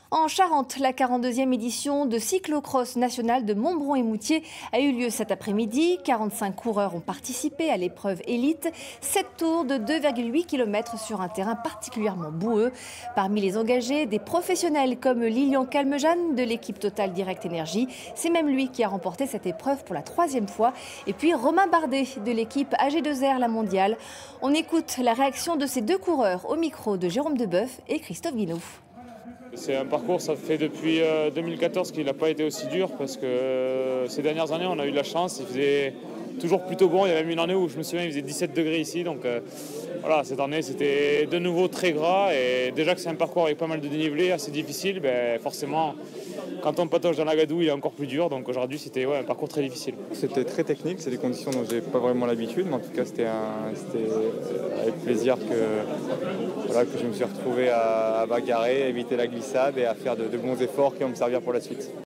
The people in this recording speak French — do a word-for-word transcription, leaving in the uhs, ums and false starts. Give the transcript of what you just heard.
En Charente, la quarante-deuxième édition de cyclocross national de Montbron-et-Moutier a eu lieu cet après-midi. quarante-cinq coureurs ont participé à l'épreuve élite. sept tours de deux virgule huit kilomètres sur un terrain particulièrement boueux. Parmi les engagés, des professionnels comme Lilian Calmejane de l'équipe Total Direct Énergie. C'est même lui qui a remporté cette épreuve pour la troisième fois. Et puis Romain Bardet de l'équipe A G deux R La Mondiale. On écoute la réaction de ces deux coureurs au micro de Jérôme Debeuf et Christophe Guinaud. C'est un parcours, ça fait depuis deux mille quatorze qu'il n'a pas été aussi dur parce que ces dernières années on a eu de la chance, il faisait toujours plutôt bon, il y a même une année où je me souviens il faisait dix-sept degrés ici, donc euh, voilà, cette année c'était de nouveau très gras et déjà que c'est un parcours avec pas mal de dénivelé, assez difficile, ben forcément quand on patauge dans la gadoue il est encore plus dur, donc aujourd'hui c'était ouais, un parcours très difficile. C'était très technique, c'est des conditions dont j'ai pas vraiment l'habitude, mais en tout cas c'était, un, c'était avec plaisir que, voilà, que je me suis retrouvé à, à bagarrer, à éviter la glissade et à faire de, de bons efforts qui vont me servir pour la suite.